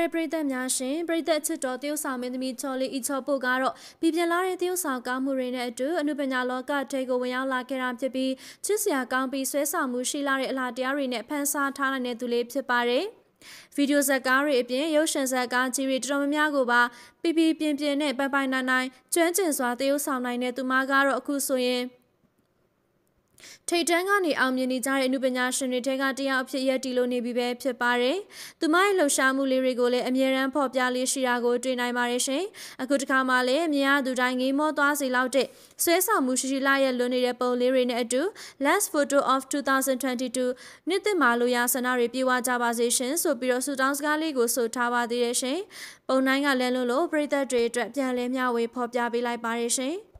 တဲ့ပရိသတ်များရှင်ပရိသတ်ချစ်တော်တရုတ်ဆောင်မင်းသမီးချော်လီအီချော်ပုတ်ကတော့ပြည်ပြန်လာတဲ့တရုတ်ဆောင်ကောင်းမှုတွေနဲ့အတူအနုပညာလောကထဲကိုဝင်ရောက်လာခဲ့တာဖြစ်ပြီးချစ်စရာကောင်းပြီးဆွဲဆောင်မှုရှိလာတဲ့အလားတရားတွေနဲ့ဖန်ဆားထားနိုင်တဲ့သူလေးဖြစ်ပါတယ်ဗီဒီယိုဇာတ်ကားတွေအပြင်ရုပ်ရှင်ဇာတ်ကားကြီးတွေတော်တော်များများကိုပါပြပြင်းနဲ့ပိုင်နိုင်ကျွမ်းကျင်စွာတရုတ်ဆောင်နိုင်တဲ့သူမကတော့အခုဆိုရင်ထိတ်တန်းကနေအောင်မြင်နေကြတဲ့အနုပညာရှင်တွေထဲကတယောက်အဖြစ်ရည်တည်လို့နေပြီပဲဖြစ်ပါတယ်။သူမရဲ့လှူရှာမှုလေးတွေကိုလည်းအမြဲတမ်းဖော်ပြလေးရှိတာကိုတွေ့နိုင်ပါတယ်ရှင်။အခုတစ်ခါမှလည်းအမြင်ရသူတိုင်းငေးမောသွားစေလောက်တဲ့ဆွဲဆောင်မှုရှိလာရဲ့လွန်နေတဲ့ပုံလေးတွေနဲ့အတူ Last Photo of 2022နှစ်သစ်မှာလူရဆန္ဒတွေပြေဝကြပါစေရှင်ဆိုပြီးတော့ဆုတောင်းစကားလေးကိုဆိုထားပါသေးတယ်ရှင်။ပုံတိုင်းကလည်းလို့ပရိသတ်တွေအတွက်ပြန်လဲမျှဝေဖော်ပြပေးလိုက်ပါတယ်ရှင်။